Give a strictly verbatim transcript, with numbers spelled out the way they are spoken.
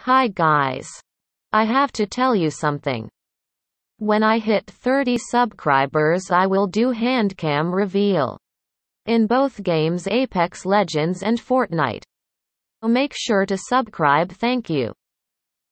Hi guys. I have to tell you something. When I hit thirty subscribers I will do Handcam reveal. In both games Apex Legends and Fortnite. So make sure to subscribe, thank you.